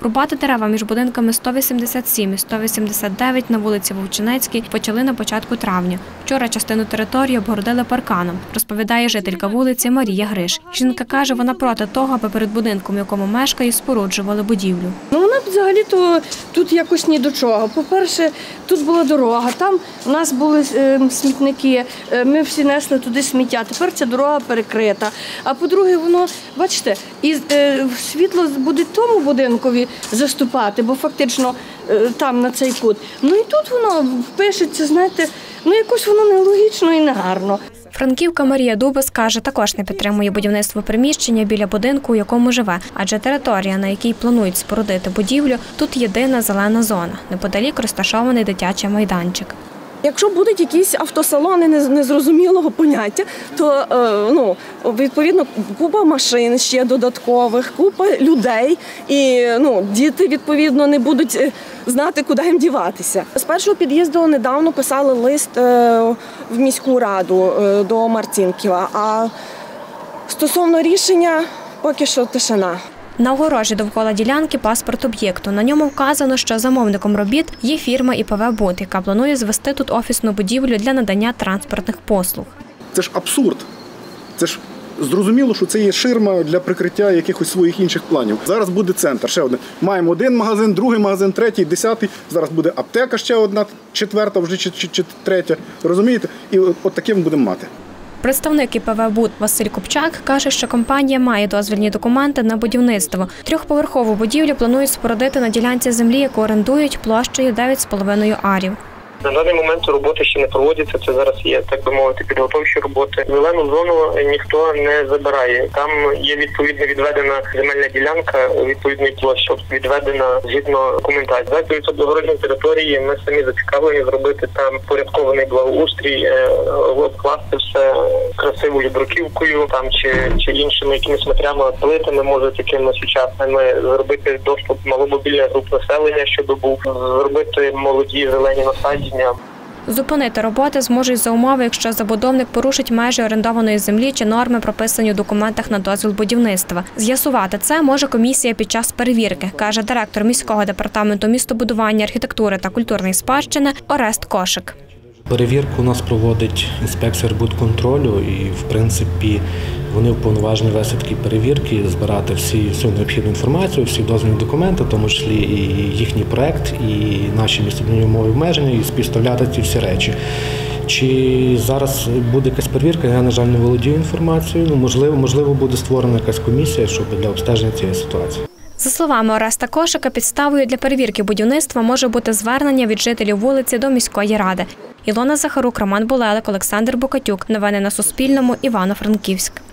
Рубати дерева між будинками 187 і 189 на вулиці Вовчинецькій почали на початку травня. Вчора частину території обгородили парканом, розповідає жителька вулиці Марія Гриш. Жінка каже, вона проти того, аби перед будинком, в якому мешкає, споруджували будівлю. Вона взагалі-то тут якось ні до чого. По-перше, тут була дорога, там у нас були смітники, ми всі несли туди сміття, тепер ця дорога перекрита. А по-друге, воно, бачите, і світло буде тому будинкові заступати, бо фактично там на цей кут. Ну і тут воно пишеться, знаєте, якось воно нелогічно і негарно. Франківка Марія Дубас каже, також не підтримує будівництво приміщення біля будинку, у якому живе, адже територія, на якій планують спорудити будівлю, тут єдина зелена зона. Неподалік розташований дитячий майданчик. Якщо будуть якісь автосалони незрозумілого поняття, то відповідно купа машин ще додаткових, купа людей і діти відповідно не будуть знати, куди їм діватися. З першого під'їзду недавно писали лист в міську раду до Марцінківа, а стосовно рішення поки що тишина. На огорожі довкола ділянки паспорт об'єкту. На ньому вказано, що замовником робіт є фірма ІПВ «Буд», яка планує звести тут офісну будівлю для надання транспортних послуг. Це ж абсурд. Це ж зрозуміло, що це є ширма для прикриття якихось своїх інших планів. Зараз буде центр, ще один. Маємо один магазин, другий магазин, третій, 10-й. Зараз буде аптека ще одна, 4-та вже чи 3-я. Розумієте? І от таким будемо мати. Представник ІПВ «Буд» Василь Купчак каже, що компанія має дозвільні документи на будівництво. Трьохповерхову будівлю планують спорудити на ділянці землі, яку орендують площею 9,5 арів. На даний момент роботи ще не проводяться, це зараз є, так би мовити, підготовчі роботи. Зелену зону ніхто не забирає. Там є відповідно відведена земельна ділянка відповідної площі, відведена згідно документації. Захід обгороження території ми самі зацікавлені зробити там порядкований благоустрій, обкласти все красивою бруківкою там чи іншими якимись матеріалами, плитами, може такими сучасними, зробити доступ маломобільних груп населення, щоб був, зробити молоді зелені насадження. Зупинити роботи зможуть за умови, якщо забудовник порушить межі орендованої землі чи норми, прописані у документах на дозвіл будівництва. З'ясувати це може комісія під час перевірки, каже директор міського департаменту містобудування, архітектури та культурної спадщини Орест Кошик. Перевірку у нас проводить інспекція архбудконтролю і, в принципі, вони уповноважені вести такі перевірки, збирати всю необхідну інформацію, всі дозвільні документи, в тому числі і їхній проект, і наші містобудівні умови обмеження, і співставляти ці всі речі. Чи зараз буде якась перевірка, я, на жаль, не володію інформацією. Можливо, буде створена якась комісія, щоб для обстеження цієї ситуації. За словами Ореста Кошика, підставою для перевірки будівництва може бути звернення від жителів вулиці до міської ради. Ілона Захарук, Роман Булелик, Олександр Бокатюк. Новини на Суспільному. Івано-Франківськ.